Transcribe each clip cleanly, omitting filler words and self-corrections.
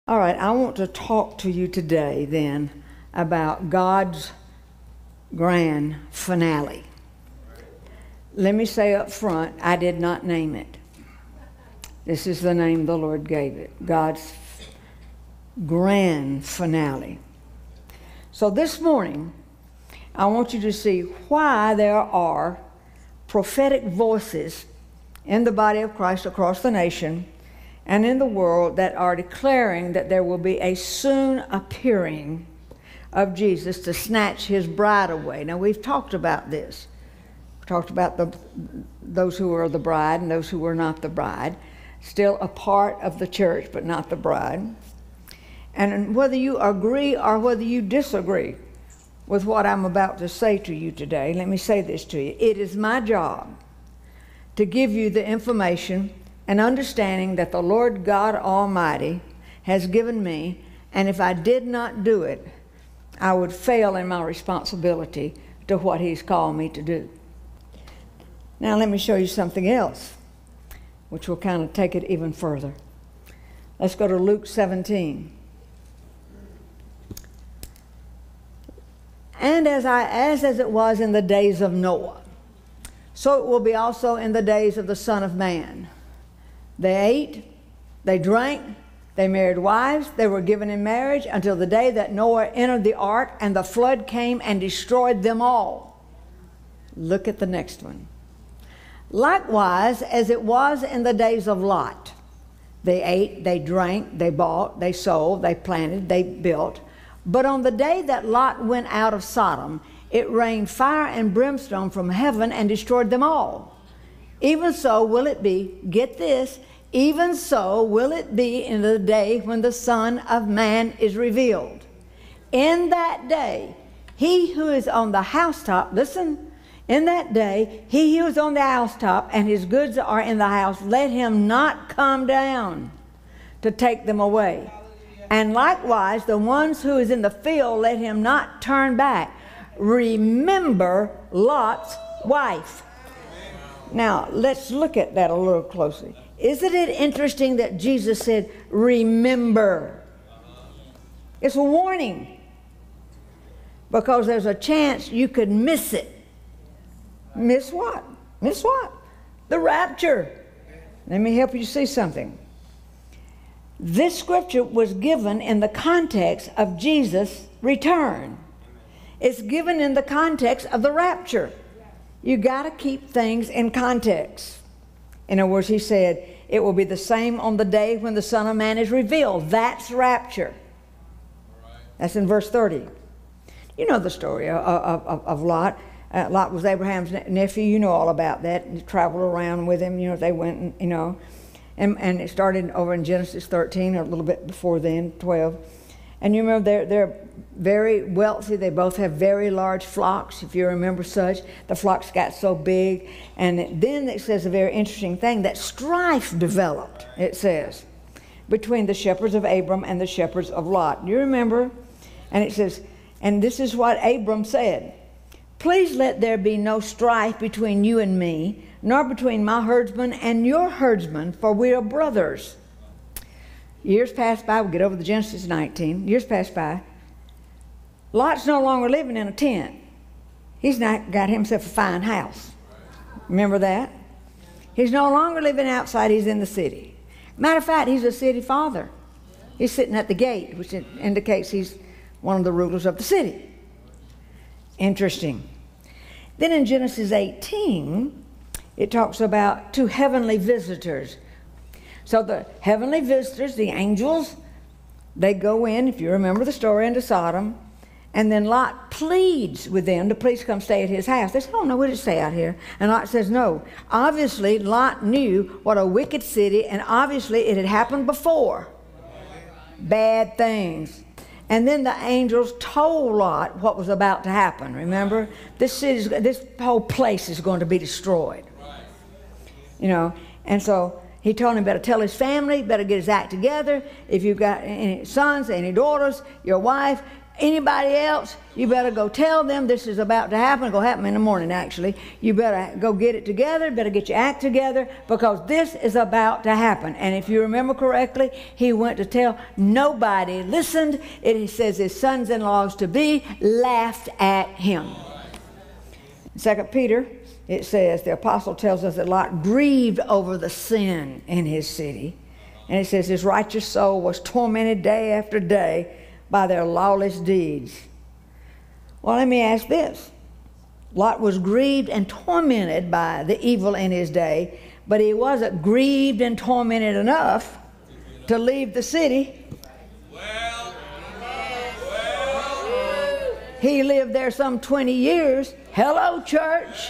All right, I want to talk to you today then about God's grand finale. Let me say up front, I did not name it. This is the name the Lord gave it, God's grand finale. So this morning, I want you to see why there are prophetic voices in the body of Christ across the nation and in the world that are declaring that there will be a soon appearing of Jesus to snatch his bride away. Now, we've talked about this. We've talked about those who are the bride and those who are not the bride, still a part of the church but not the bride. And whether you agree or whether you disagree with what I'm about to say to you today, let me say this to you. It is my job to give you the information and understanding that the Lord God Almighty has given me, and if I did not do it, I would fail in my responsibility to what he's called me to do. Now let me show you something else, which will kind of take it even further. Let's go to Luke 17. And as it was in the days of Noah, so it will be also in the days of the Son of Man. They ate, they drank, they married wives, they were given in marriage until the day that Noah entered the ark and the flood came and destroyed them all. Look at the next one. Likewise, as it was in the days of Lot, they ate, they drank, they bought, they sold, they planted, they built. But on the day that Lot went out of Sodom, it rained fire and brimstone from heaven and destroyed them all. Even so will it be, get this, even so will it be in the day when the Son of Man is revealed. In that day, he who is on the housetop, listen, in that day, he who is on the housetop and his goods are in the house, let him not come down to take them away. And likewise, the ones who is in the field, let him not turn back. Remember Lot's wife. Now, let's look at that a little closely. Isn't it interesting that Jesus said, remember? It's a warning. Because there's a chance you could miss it. Miss what? Miss what? The rapture. Let me help you see something. This scripture was given in the context of Jesus' return. It's given in the context of the rapture. You got to keep things in context. In other words, he said, it will be the same on the day when the Son of Man is revealed. That's rapture. That's in verse 30. You know the story of Lot. Lot was Abraham's nephew. You know all about that. He traveled around with him. You know, they went, and, you know. And it started over in Genesis 13, or a little bit before then, 12. And you remember they're very wealthy. They both have very large flocks, if you remember such. The flocks got so big. And then it says a very interesting thing, that strife developed, it says, between the shepherds of Abram and the shepherds of Lot. You remember? And it says, and this is what Abram said, please let there be no strife between you and me, nor between my herdsmen and your herdsmen, for we are brothers. Years passed by. We'll get over to Genesis 19. Years passed by. Lot's no longer living in a tent. He's not got himself a fine house. Remember that? He's no longer living outside. He's in the city. Matter of fact, he's a city father. He's sitting at the gate, which indicates he's one of the rulers of the city. Interesting. Then in Genesis 18, it talks about two heavenly visitors. So the heavenly visitors, the angels, they go in, if you remember the story, into Sodom, and then Lot pleads with them to please come stay at his house. They say, oh, no, we'll just stay out here. And Lot says, no. Obviously, Lot knew what a wicked city, and obviously it had happened before. Bad things. And then the angels told Lot what was about to happen, remember? This whole place is going to be destroyed. You know, and so he told him better tell his family, better get his act together. If you've got any sons, any daughters, your wife, Anybody else, you better go tell them this is about to happen. It'll happen in the morning, actually. You better go get it together, better get your act together, because this is about to happen. And if you remember correctly, he went to tell. Nobody listened. It says his sons-in-laws to be laughed at him. 2 Peter, it says, the apostle tells us that Lot grieved over the sin in his city. And it says his righteous soul was tormented day after day by their lawless deeds. Well, let me ask this. Lot was grieved and tormented by the evil in his day, but he wasn't grieved and tormented enough to leave the city. He lived there some 20 years. Hello, church.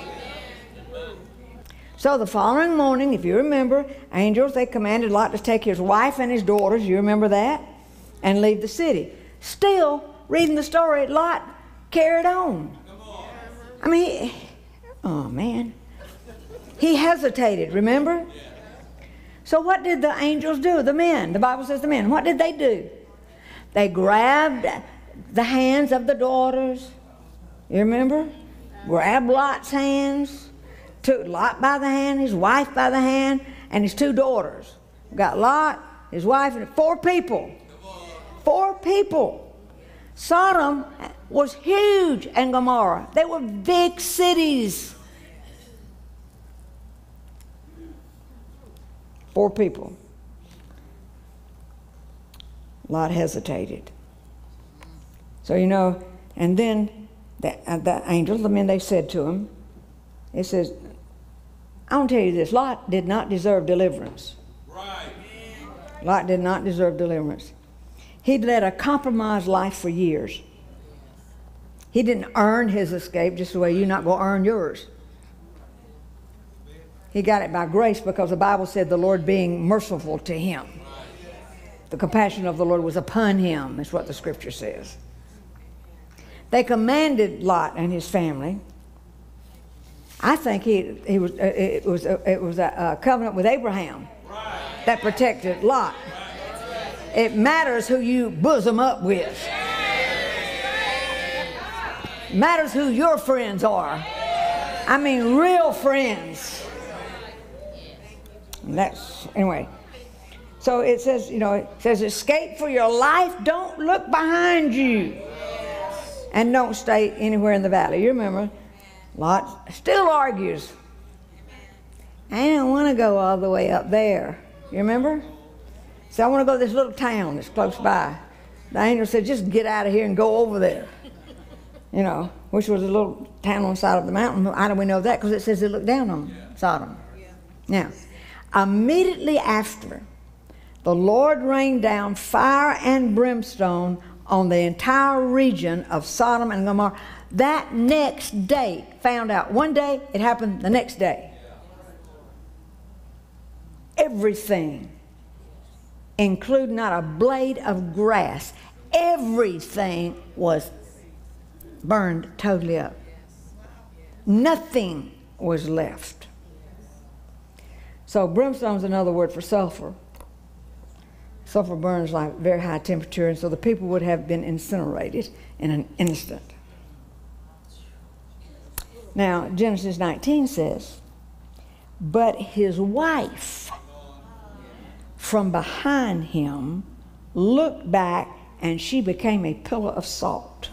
So the following morning, if you remember, angels, they commanded Lot to take his wife and his daughters, you remember that, and leave the city. Still, reading the story, Lot carried on. I mean, oh man. He hesitated, remember? So what did the angels do? The men, the Bible says the men, what did they do? They grabbed the hands of the daughters, you remember? Grabbed Lot's hands, took Lot by the hand, his wife by the hand, and his two daughters. We got Lot, his wife, and 4 people. 4 people. Sodom was huge, and Gomorrah. They were big cities. 4 people. Lot hesitated. So, you know, and then the angels, the men, they said to him, it says, I want to tell you this, Lot did not deserve deliverance. Right. Lot did not deserve deliverance. He'd led a compromised life for years. He didn't earn his escape just the way you're not going to earn yours. He got it by grace because the Bible said the Lord being merciful to him. The compassion of the Lord was upon him, is what the scripture says. They commanded Lot and his family. I think it was a covenant with Abraham that protected Lot. It matters who you bosom up with. It matters who your friends are. I mean, real friends. And that's, anyway. So it says, you know, it says, escape for your life. Don't look behind you. And don't stay anywhere in the valley. You remember, Lot still argues. I don't want to go all the way up there. You remember? So I want to go to this little town that's close by. The angel said, just get out of here and go over there. You know, which was a little town on the side of the mountain. How do we know that? Because it says it looked down on Sodom. Now, immediately after, the Lord rained down fire and brimstone on the entire region of Sodom and Gomorrah. That next day, found out. One day, it happened the next day. Everything, including not a blade of grass, everything was burned totally up. Nothing was left. So brimstone is another word for sulfur. Sulfur burns like very high temperature, and so the people would have been incinerated in an instant. Now, Genesis 19 says, but his wife from behind him looked back, and she became a pillar of salt.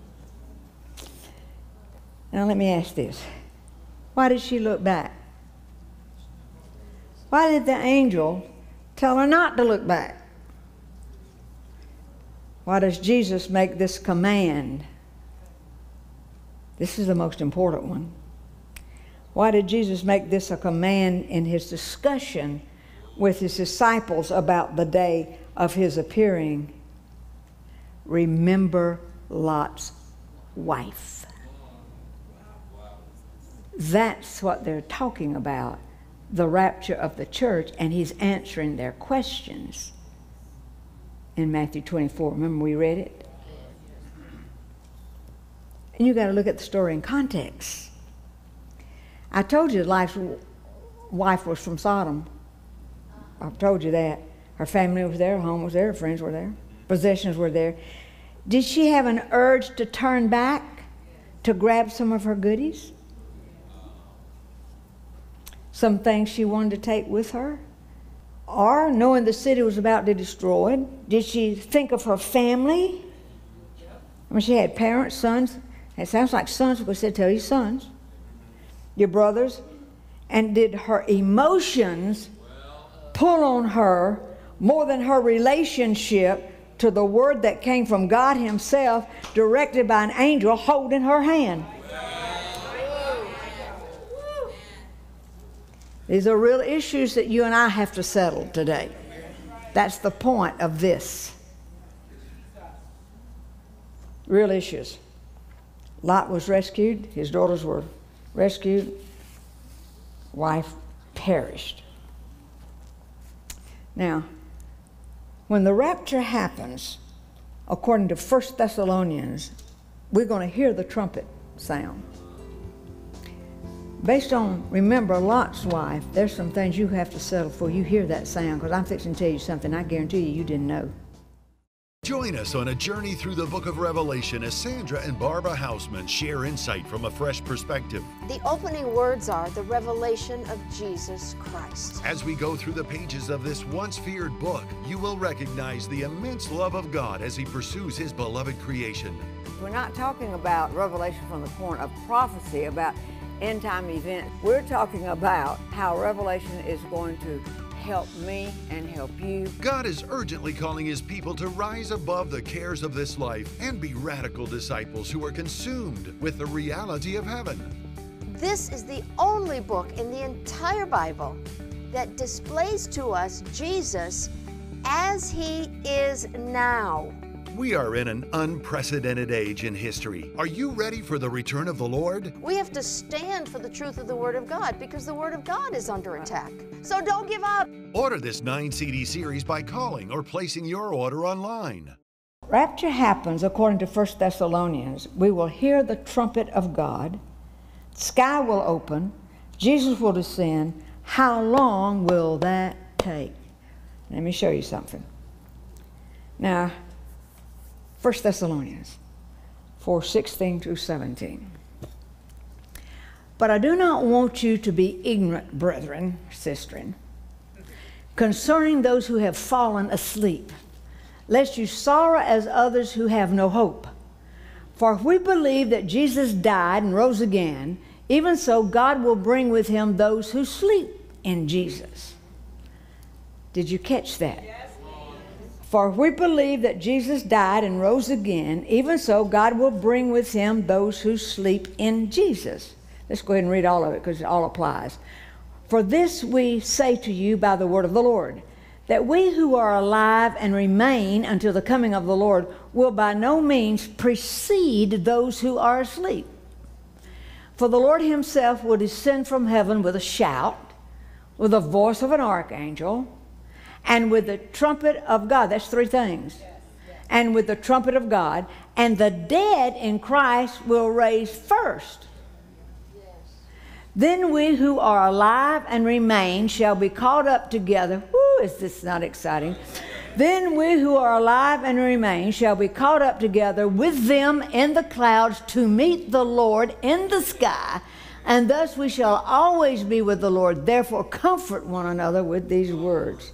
Now, let me ask this. Why did she look back? Why did the angel tell her not to look back? Why does Jesus make this command? This is the most important one. Why did Jesus make this a command in his discussion with his disciples about the day of his appearing? Remember Lot's wife. That's what they're talking about, the rapture of the church, and he's answering their questions in Matthew 24. Remember we read it? And you got to look at the story in context. I told you Lot's wife was from Sodom. I've told you that. Her family was there, her home was there, her friends were there, possessions were there. Did she have an urge to turn back to grab some of her goodies? Some things she wanted to take with her? Or, knowing the city was about to be destroyed, did she think of her family? I mean, she had parents, sons. It sounds like sons, because they tell you sons, your brothers. And did her emotions pull on her more than her relationship to the word that came from God Himself, directed by an angel holding her hand? These are real issues that you and I have to settle today. That's the point of this. Real issues. Lot was rescued. His daughters were rescued. Wife perished. Now, when the rapture happens, according to 1 Thessalonians, we're going to hear the trumpet sound. Based on, remember, Lot's wife, there's some things you have to settle for. You hear that sound, because I'm fixing to tell you something I guarantee you didn't know. Join us on a journey through the book of Revelation as Sandra and Barbara Hausman share insight from a fresh perspective. The opening words are the revelation of Jesus Christ. As we go through the pages of this once-feared book, you will recognize the immense love of God as He pursues His beloved creation. We're not talking about revelation from the point of prophecy about end-time events. We're talking about how revelation is going to help me and help you. God is urgently calling His people to rise above the cares of this life and be radical disciples who are consumed with the reality of heaven. This is the only book in the entire Bible that displays to us Jesus as He is now. We are in an unprecedented age in history. Are you ready for the return of the Lord? We have to stand for the truth of the Word of God, because the Word of God is under attack. So don't give up. Order this 9-CD series by calling or placing your order online. Rapture happens according to 1 Thessalonians. We will hear the trumpet of God. The sky will open. Jesus will descend. How long will that take? Let me show you something. Now, 1 Thessalonians 4:16 through 17. But I do not want you to be ignorant, brethren, sistren, concerning those who have fallen asleep, lest you sorrow as others who have no hope. For if we believe that Jesus died and rose again, even so God will bring with Him those who sleep in Jesus. Did you catch that? For if we believe that Jesus died and rose again, even so God will bring with Him those who sleep in Jesus. Let's go ahead and read all of it, because it all applies. For this we say to you by the word of the Lord, that we who are alive and remain until the coming of the Lord will by no means precede those who are asleep. For the Lord Himself will descend from heaven with a shout, with the voice of an archangel, and with the trumpet of God. That's three things. And with the trumpet of God, and the dead in Christ will raise first. Then we who are alive and remain shall be caught up together. Woo, is this not exciting? Then we who are alive and remain shall be caught up together with them in the clouds to meet the Lord in the sky. And thus we shall always be with the Lord. Therefore comfort one another with these words.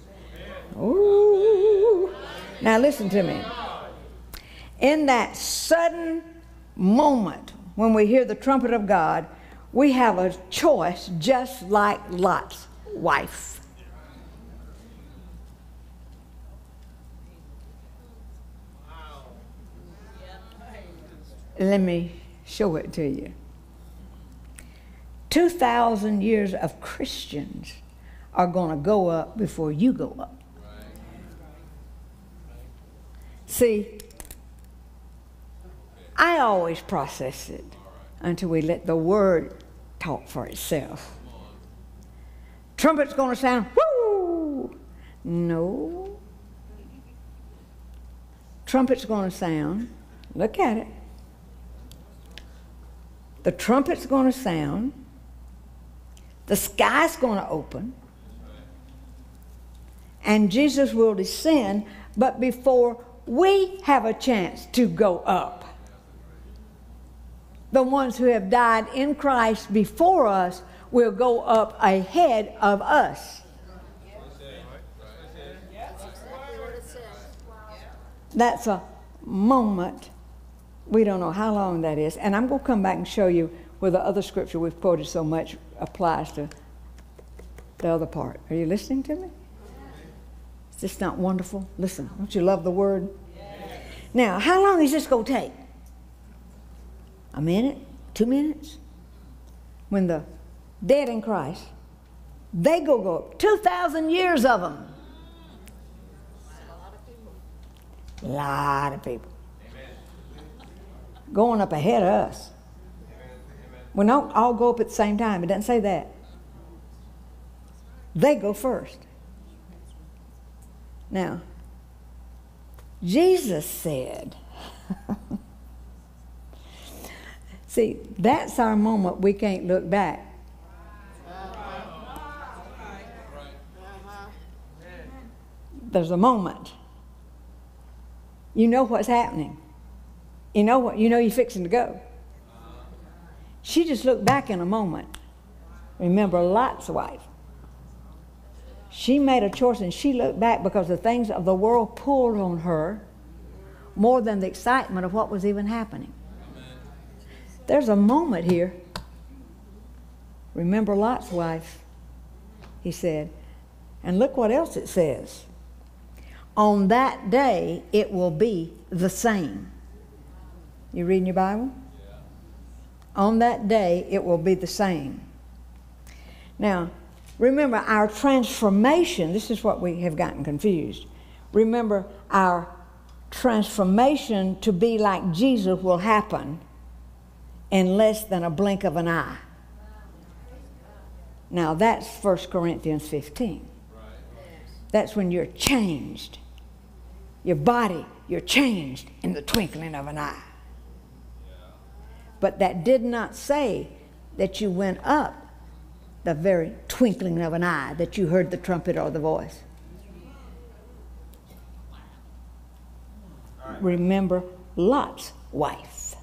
Ooh. Now listen to me. In that sudden moment when we hear the trumpet of God, we have a choice just like Lot's wife. Let me show it to you. 2,000 years of Christians are going to go up before you go up. See, I always process it until we let the Word talk for itself. Trumpet's going to sound, whoo! No. Trumpet's going to sound, look at it. The trumpet's going to sound. The sky's going to open. And Jesus will descend, but before we have a chance to go up. The ones who have died in Christ before us will go up ahead of us. That's a moment. We don't know how long that is. And I'm going to come back and show you where the other scripture we've quoted so much applies to the other part. Are you listening to me? Is this not wonderful? Listen, don't you love the word? Now, how long is this going to take? A minute? 2 minutes? When the dead in Christ, they go up. 2,000 years of them. A lot of people. Going up ahead of us. We don't all go up at the same time. It doesn't say that. They go first. Now, Jesus said, see, that's our moment we can't look back. There's a moment. You know what's happening. You know you're fixing to go. She just looked back in a moment. Remember Lot's wife. She made a choice and she looked back because the things of the world pulled on her more than the excitement of what was even happening. There's a moment here. Remember Lot's wife, he said. And look what else it says. On that day, it will be the same. You reading your Bible? Yeah. On that day, it will be the same. Now, remember our transformation. This is what we have gotten confused. Remember, our transformation to be like Jesus will happen in less than a blink of an eye. Now, that's 1 Corinthians 15. That's when you're changed. Your body, you're changed in the twinkling of an eye. But that did not say that you went up the very twinkling of an eye, that you heard the trumpet or the voice. Remember Lot's wife.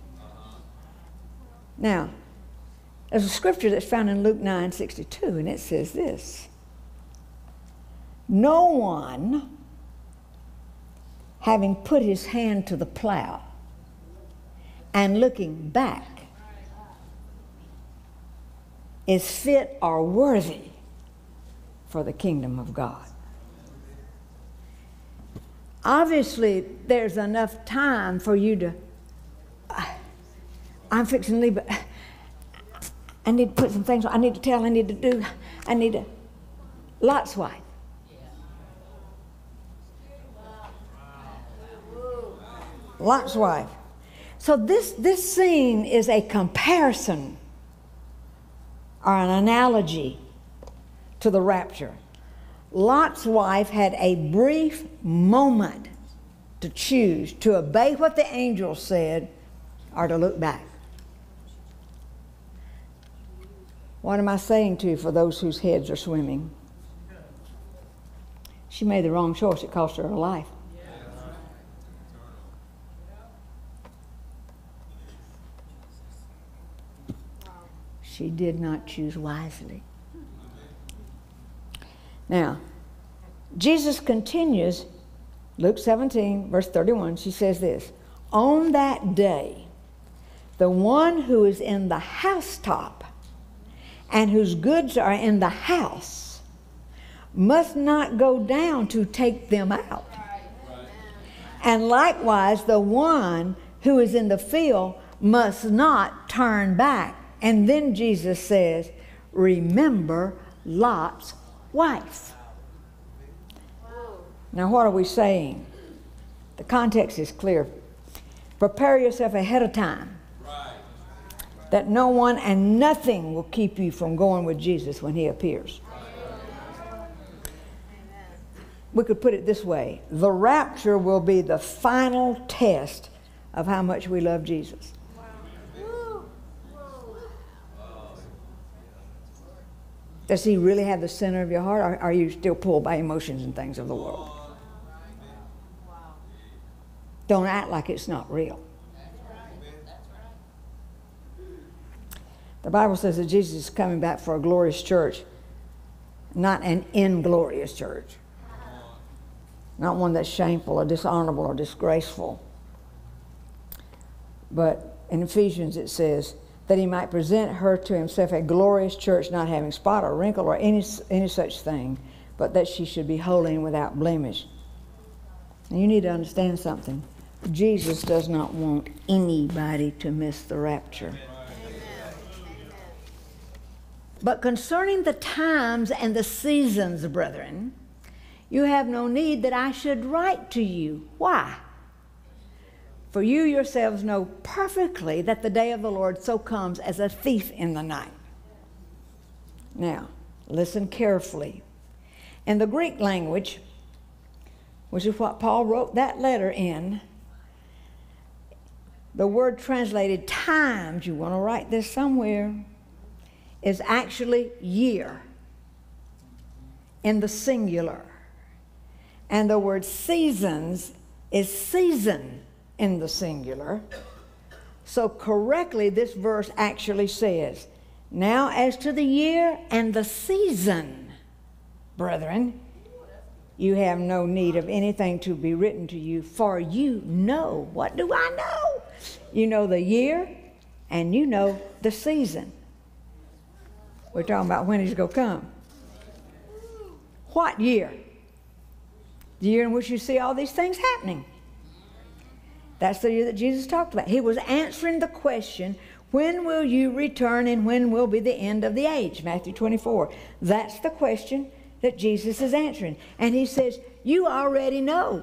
Now, there's a scripture that's found in Luke 9:62, and it says this. No one, having put his hand to the plow and looking back, is fit or worthy for the kingdom of God. Obviously, there's enough time for you to, I'm fixing to leave, but I need to put some things on, I need to tell, I need to do, I need to, Lot's wife. Lot's wife. So this scene is a comparison or an analogy to the rapture. Lot's wife had a brief moment to choose to obey what the angel said or to look back. What am I saying to you for those whose heads are swimming? She made the wrong choice. It cost her her life. She did not choose wisely. Now, Jesus continues, Luke 17, verse 31, she says this, on that day, the one who is in the housetop and whose goods are in the house must not go down to take them out. And likewise, the one who is in the field must not turn back. And then Jesus says, remember Lot's wife. Now, what are we saying? The context is clear. Prepare yourself ahead of time that no one and nothing will keep you from going with Jesus when he appears. We could put it this way. The rapture will be the final test of how much we love Jesus. Does he really have the center of your heart, or are you still pulled by emotions and things of the world? Don't act like it's not real. The Bible says that Jesus is coming back for a glorious church, not an inglorious church. Not one that's shameful or dishonorable or disgraceful. But in Ephesians it says that he might present her to himself a glorious church, not having spot or wrinkle or any such thing, but that she should be holy and without blemish. And you need to understand something. Jesus does not want anybody to miss the rapture. But concerning the times and the seasons, brethren, you have no need that I should write to you. Why? For you yourselves know perfectly that the day of the Lord so comes as a thief in the night. Now, listen carefully. In the Greek language, which is what Paul wrote that letter in, the word translated times, you want to write this somewhere, is actually year in the singular. And the word seasons is season in the singular. So correctly, this verse actually says, now as to the year and the season, brethren, you have no need of anything to be written to you, for you know. What do I know? You know the year and you know the season. We're talking about when he's going to come. What year? The year in which you see all these things happening. That's the year that Jesus talked about. He was answering the question, when will you return and when will be the end of the age? Matthew 24. That's the question that Jesus is answering. And he says, you already know.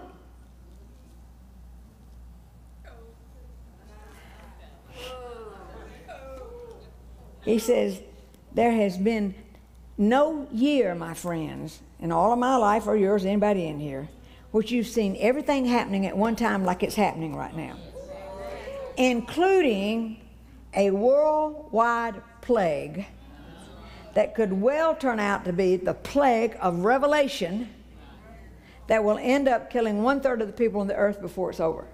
He says, there has been no year, my friends, in all of my life or yours, anybody in here, which you've seen everything happening at one time like it's happening right now, including a worldwide plague that could well turn out to be the plague of Revelation that will end up killing 1/3 of the people on the earth before it's over.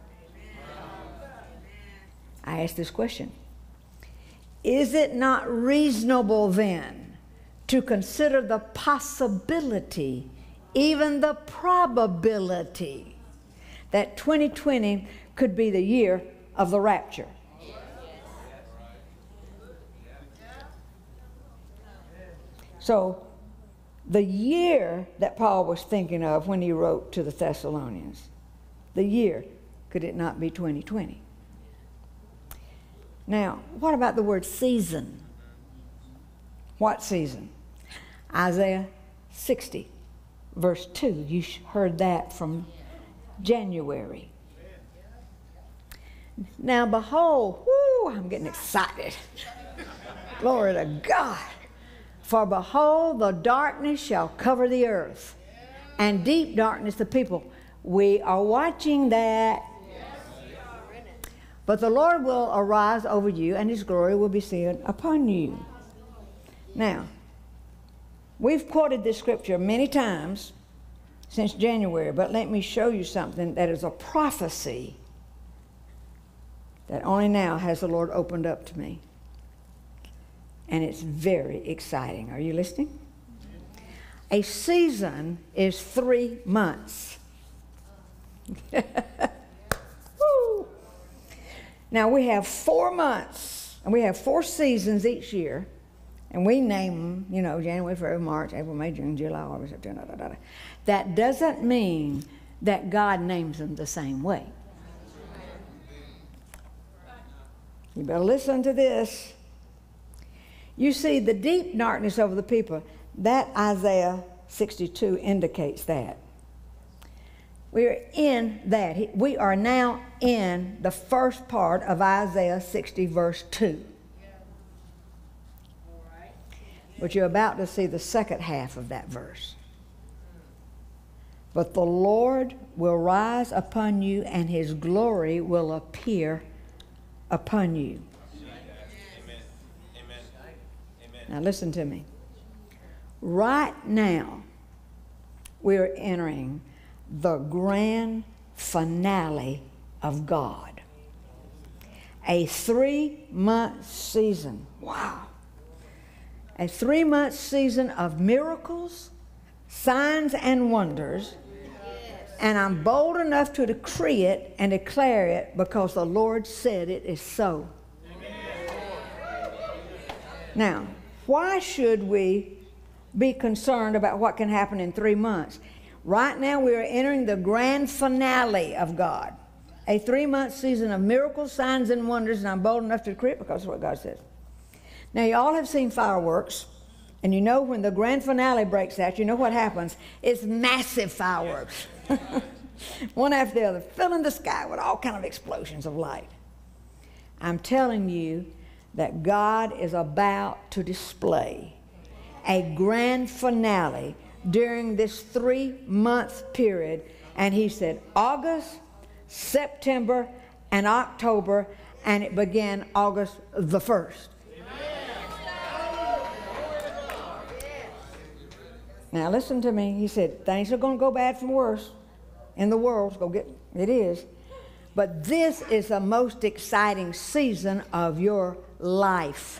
I ask this question. Is it not reasonable then to consider the possibility, even the probability, that 2020 could be the year of the rapture? So, the year that Paul was thinking of when he wrote to the Thessalonians, the year, could it not be 2020? Now, what about the word season? What season? Isaiah 60, verse 2. You heard that from January. Now, behold, I'm getting excited. Glory to God. For behold, the darkness shall cover the earth, and deep darkness the people. We are watching that. But the Lord will arise over you, and his glory will be seen upon you. Now, we've quoted this scripture many times since January, but let me show you something that is a prophecy that only now has the Lord opened up to me. And it's very exciting. Are you listening? A season is 3 months. Woo. Now we have 4 months, and we have 4 seasons each year, and we name them, January, February, March, April, May, June, July, August, September, That doesn't mean that God names them the same way. You better listen to this. You see, the deep darkness over the people, that Isaiah 62 indicates that. We're in that. We are now in the first part of Isaiah 60, verse 2. But you're about to see the second half of that verse. But the Lord will rise upon you, and his glory will appear upon you. Now listen to me. Right now, we're entering the grand finale of God. A 3-month season. Wow. A 3-month season of miracles, signs, and wonders. And I'm bold enough to decree it and declare it because the Lord said it is so. Now, why should we be concerned about what can happen in 3 months? Right now we are entering the grand finale of God. A 3-month season of miracles, signs, and wonders, and I'm bold enough to decree it because of what God says. Now, you all have seen fireworks, and you know when the grand finale breaks out, you know what happens. It's massive fireworks. One after the other, filling the sky with all kind of explosions of light. I'm telling you that God is about to display a grand finale during this 3-month period. And he said August, September, and October, and it began August the 1st. Now listen to me. He said things are going to go bad from worse in the world. It is. But this is the most exciting season of your life.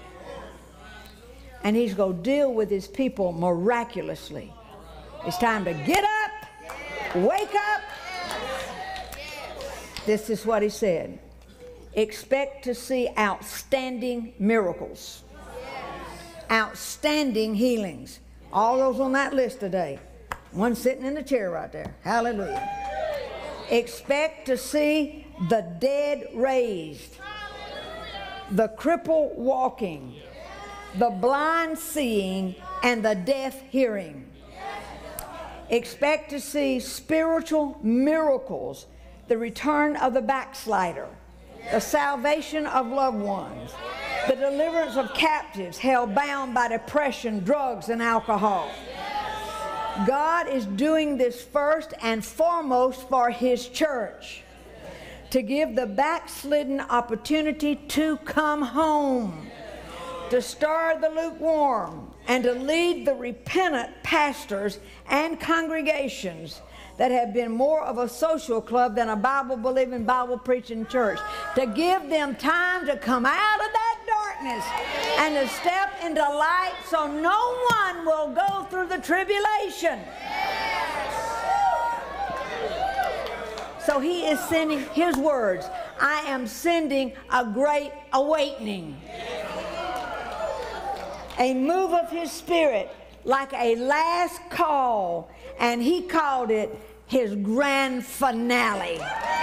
And he's going to deal with his people miraculously. It's time to get up, wake up. This is what he said. Expect to see outstanding miracles, outstanding healings. All those on that list today. One sitting in the chair right there. Hallelujah. Expect to see the dead raised, the cripple walking, the blind seeing, and the deaf hearing. Expect to see spiritual miracles, the return of the backslider, the salvation of loved ones, the deliverance of captives held bound by depression, drugs, and alcohol. God is doing this first and foremost for his church, to give the backslidden opportunity to come home, to stir the lukewarm, and to lead the repentant pastors and congregations that have been more of a social club than a Bible-believing, Bible-preaching church, to give them time to come out of that darkness and to step into light so no one will go through the tribulation. So he is sending his words. I am sending a great awakening. A move of his spirit like a last call, and he called it his grand finale.